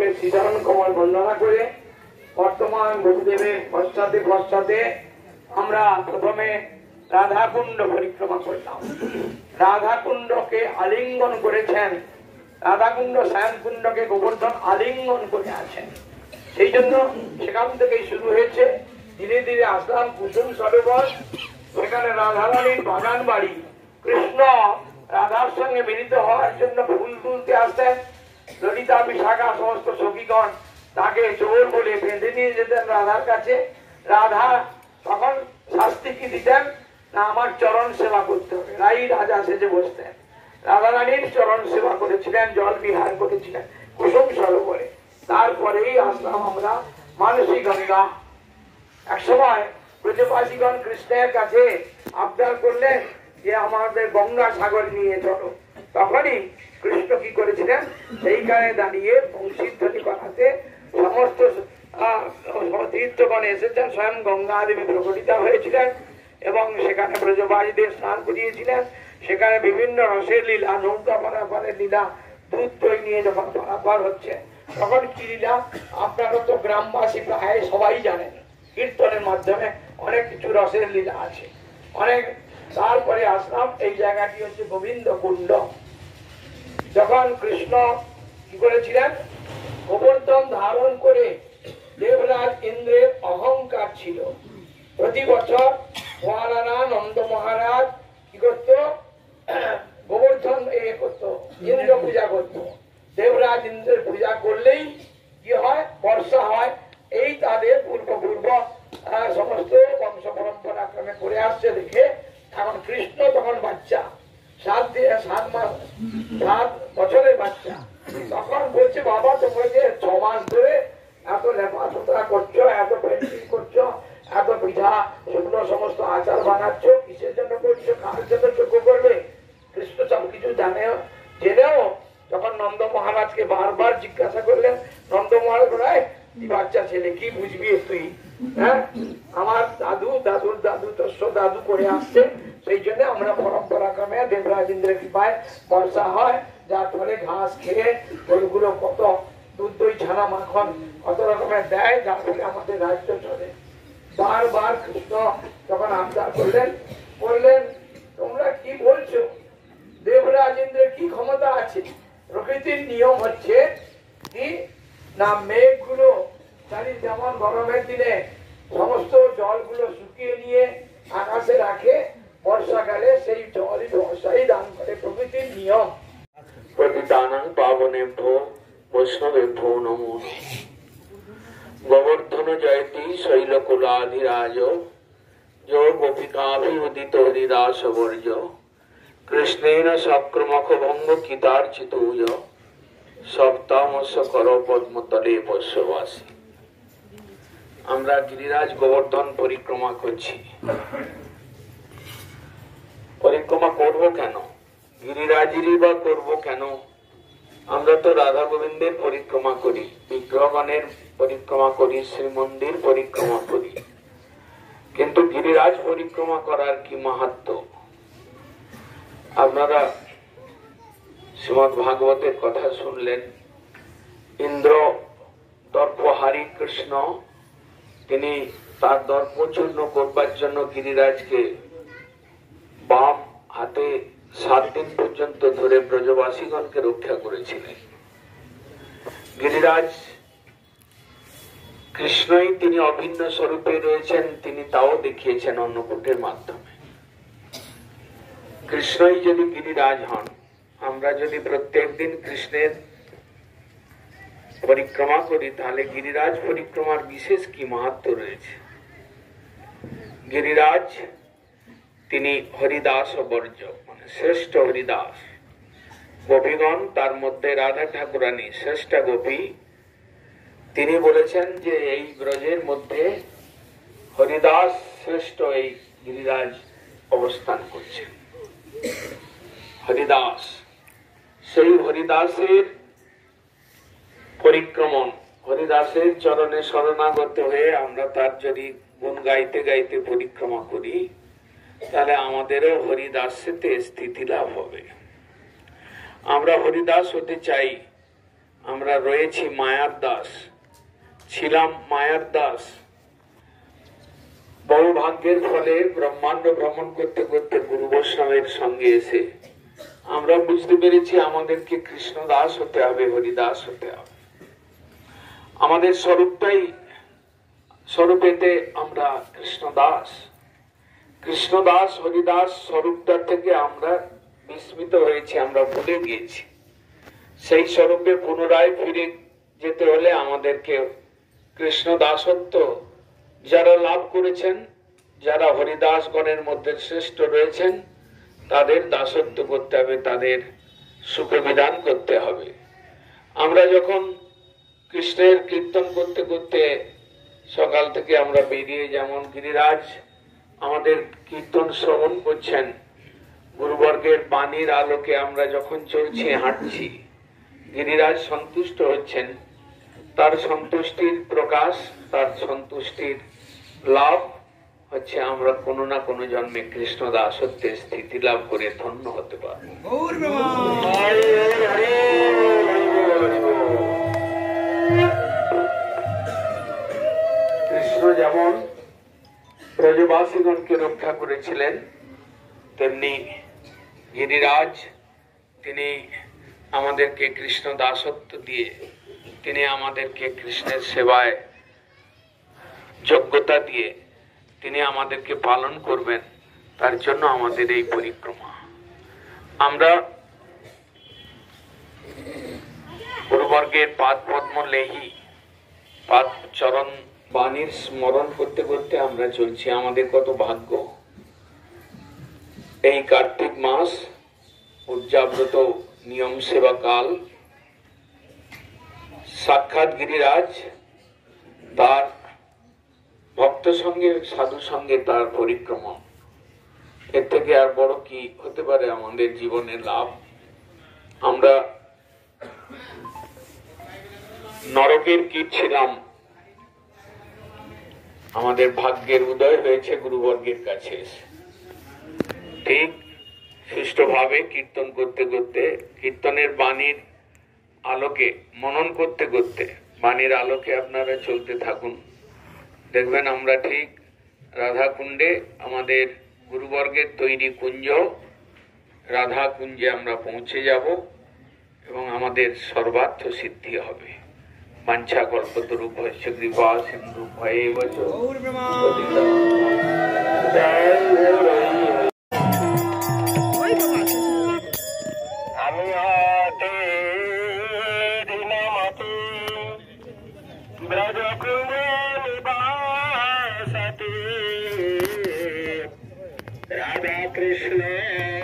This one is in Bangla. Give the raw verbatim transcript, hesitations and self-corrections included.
কৃষ্ণকে শ্রীচরণ কমল বন্দনা করে বর্তমান গুরুদেবের পশ্চাতে পশ্চাতে আমরা প্রথমে রাধাকুণ্ড পরিক্রমা করলাম। রাধাকুণ্ডকে আলিঙ্গন করেছেন, রাধাকুণ্ড শ্যামকুণ্ডকে গোবর্ধন আলিঙ্গন করে আছেন। সেই জন্য সেখান থেকেই শুরু হয়েছে। ধীরে ধীরে আসলাম কুসুম সরোবর, সেখানে রাধারানীর বাগান বাড়ি। কৃষ্ণ রাধার সঙ্গে মিলিত হওয়ার জন্য ফুল তুলতে আসতেন। ললিতা বিশাখা সমস্ত সখীগণ তাকে চোর বলে বেঁধে নিয়ে যেতেন রাধার কাছে। রাধা তখন শাস্তি কি দিতেন না, আমার চরণ সেবা করতে হবে। রাই রাজা সেজে বসতেন, রাধারানীর চরণ সেবা করেছিলেন, জল বিহার করেছিলেন কুসুম সরোবরে। তারপরেই আসলাম আমরা মানসী গঙ্গা। এক সময় ব্রজবাসীগণ কৃষ্ণের কাছে আবদার করলেন যে আমাদের গঙ্গা সাগর নিয়ে চলো। তখনই কৃষ্ণ কি করেছিলেন, সেইখানে দাঁড়িয়ে বংশীধ্বনি করাতে সমস্ত তীর্থগণ এসেছেন, স্বয়ং গঙ্গা দেবী প্রকটিত হয়েছিলেন এবং সেখানে ব্রজবাসীদের স্নান করিয়েছিলেন। সেখানে বিভিন্ন রসের লীলা, নৌকা পারাপারের লীলা, দুধ দই নিয়ে যখন পারাপার হচ্ছে তখন কি লীলা আপনারা তো গ্রামবাসী প্রায় সবাই জানেন, কীর্তনের মাধ্যমে অনেক কিছু রসের লীলা আছে অনেক। তারপরে আসলাম এই জায়গাটি হচ্ছে গোবিন্দ কুণ্ড। যখন কৃষ্ণ কি করেছিলেন, গোবর্ধন ধারণ করে দেবরাজ ইন্দ্রের অহংকার ছিল। প্রতি বছর মহারানা নন্দ মহারাজ কি করত, গোবর্ধন এ করত, ইন্দ্র পূজা করত। দেবরাজ ইন্দ্রের পূজা করলেই কি হয়, বর্ষা হয়। এই তাদের পূর্বপূর্ব সমস্ত বংশ পরম্পরা ক্রমে করে আসছে দেখে এখন কৃষ্ণ তখন বাচ্চা, সাত দিয়ে সাত মাস সাত বছরের বাচ্চা। তখন বলছে বাবা তোমরা যে ছ মাস ধরে এত লেপা সুতরা করছো, এত পেন্টিং করছো, এত পিঠা শুকনো সমস্ত আচার বানাচ্ছ, কিসের জন্য করছো, কার জন্য যোগ্য করবে? কৃষ্ণ সব কিছু জানে, জেনেও যখন নন্দ মহারাজকে বারবার জিজ্ঞাসা করলেন, নন্দ মহারাজ বলে তুই বাচ্চা ছেলে কি বুঝবি তুই, হ্যাঁ আমার দাদু দাদুর দাদু তোর দাদু করে আসছে, সেই জন্য আমরা পরম্পরা ক্রমে দেবরাজ ইন্দ্রের কৃপায় বর্ষা হয়, যার ফলে ঘাস খেয়ে গরুগুলো কত দুধ দই ছানা মাখন কত রকমের দেয়, যার ফলে আমাদের রাজ্য চলে। বারবার কৃষ্ণ যখন আবদার করলেন, বললেন তোমরা কি বলছো, দেবরাজ ইন্দ্রের কি ক্ষমতা আছে? প্রকৃতির নিয়ম হচ্ছে কি না, মেঘগুলো চারি যেমন গরমের দিনে সমস্ত জলগুলো শুকিয়ে নিয়ে আকাশে রাখে, বর্ষাকালে সেই জলই বর্ষাই দান করে, প্রকৃতির নিয়ম। প্রতিদানং পাবনেভ্যো বৈষ্ণবেভ্যো নমো। গোবর্ধন জয়তি শৈলকুলাধিরাজ, যো গোপিকাভিউদিত হরিদাস বর্জ, কৃষ্ণেন সক্রমখ ভঙ্গ কিতার্চিতৌজ, সপ্তামস্য কর পদ্মতলে বস্যবাসী। আমরা গিরিরাজ গোবর্ধন পরিক্রমা করছি। পরিক্রমা করব কেন, গিরিরাজেরই বা করব কেন? আমরা তো রাধা গোবিন্দের পরিক্রমা করি, বিগ্রহগণের পরিক্রমা করি, শ্রীমন্দির পরিক্রমা করি, কিন্তু গিরিরাজ পরিক্রমা করার কি মাহাত্ম্য? আপনারা শ্রীমদ ভাগবতের কথা শুনলেন। ইন্দ্র দর্পহারী কৃষ্ণ, তিনি তার দর্প চূর্ণ করবার জন্য গিরিরাজকে বাম হাতে সাত দিন পর্যন্ত ধরে ব্রজবাসীগণকে রক্ষা করেছিলেন। গিরিরাজ কৃষ্ণই তিনি অভিন্ন স্বরূপে রয়েছেন, তিনি তাও দেখিয়েছেন অন্নকূটের মাধ্যমে। কৃষ্ণই যদি গিরিরাজ হন, আমরা যদি প্রত্যেক দিন কৃষ্ণের পরিক্রমা করি, তাহলে গিরিরাজ পরিক্রমার বিশেষ কি মাহাত্ম্য রয়েছে? গিরিরাজ তিনি হরিদাস বর্জ, মানে শ্রেষ্ঠ হরিদাস। গোপীগণ, তার মধ্যে রাধা ঠাকুরানী শ্রেষ্ঠ গোপী, তিনি বলেছেন যে এই ব্রজের মধ্যে হরিদাস শ্রেষ্ঠ এই গিরিরাজ অবস্থান করছেন। হরিদাস, সেই হরিদাসের পরিক্রমণ, হরিদাসের চরণে শরণাগত হয়ে আমরা তার যদি গুণ গাইতে গাইতে পরিক্রমা করি, তাহলে আমাদেরও হরিদাসেতে স্থিতি লাভ হবে। আমরা হরিদাস হতে চাই, আমরা রয়েছি মায়ার দাস, ছিলাম মায়ার দাস। বহু ভাগ্যের ফলে ব্রহ্মাণ্ড ভ্রমণ করতে করতে গুরু বৈষ্ণবের সঙ্গে এসে আমরা বুঝতে পেরেছি আমাদেরকে কৃষ্ণ দাস হতে হবে, হরিদাস হতে হবে। আমাদের স্বরূপটাই, স্বরূপেতে আমরা কৃষ্ণ দাস। কৃষ্ণ দাস হরিদাস স্বরূপটার থেকে আমরা বিস্মিত হয়েছি, আমরা ভুলে গিয়েছি। সেই স্বরূপে পুনরায় ফিরে যেতে হলে আমাদেরকে কৃষ্ণ দাসত্ব যারা লাভ করেছেন, যারা হরিদাস গণের মধ্যে শ্রেষ্ঠ রয়েছেন, তাদের দাসত্ব করতে হবে, তাদের সুখবিধান করতে হবে। আমরা যখন কৃষ্ণের কীর্তন করতে করতে সকাল থেকে আমরা বেরিয়ে, যেমন গিরিরাজ আমাদের কীর্তন শ্রবণ করছেন, গুরুবর্গের বাণীর আলোকে আমরা যখন চলছি, হাঁটছি, গিরিরাজ সন্তুষ্ট হচ্ছেন। তার সন্তুষ্টির প্রকাশ, তার সন্তুষ্টির লাভ হচ্ছে আমরা কোনো না কোনো জন্মে কৃষ্ণ দাসত্বের স্থিতি লাভ করে ধন্য হতে পারব। কৃষ্ণ যেমন ব্রজবাসীগণকে রক্ষা করেছিলেন, তেমনি গিরিরাজ তিনি আমাদেরকে কৃষ্ণ দাসত্ব দিয়ে তিনি আমাদেরকে কৃষ্ণের সেবায় যোগ্যতা দিয়ে তিনি আমাদেরকে পালন করবেন। তার জন্য আমাদের এই পরিক্রমা। আমরা গুরুবর্গের পাদ পদ্ম লেহি, পাদ চরণ বাণীর স্মরণ করতে করতে আমরা চলছি। আমাদের কত ভাগ্য! এই কার্তিক মাস উদযাব্রত নিয়ম সেবা কাল, সাক্ষাৎ গিরিরাজ তার ভক্ত সঙ্গে, সাধু সঙ্গে তার পরিক্রমা। এর থেকে আর বড় কি হতে পারে আমাদের জীবনের লাভ? আমরা নরকের কীট ছিলাম, আমাদের ভাগ্যের উদয় হয়েছে গুরুবর্গের কাছে এসে। ঠিক সুষ্ঠুভাবে কীর্তন করতে করতে, কীর্তনের বাণীর আলোকে মনন করতে করতে, বাণীর আলোকে আপনারা চলতে থাকুন। দেখবেন আমরা ঠিক রাধা কুণ্ডে, আমাদের গুরুবর্গের তৈরি কুঞ্জ রাধা কুঞ্জে আমরা পৌঁছে যাব এবং আমাদের সর্বার্থ সিদ্ধি হবে। বাঞ্ছা কল্পতরুভ্যশ্চ কৃপা সিন্ধু ভয়েব চ আমি হাতে দিনমতে ব্রজকুঞ্জ নিবাসতে রাধা কৃষ্ণ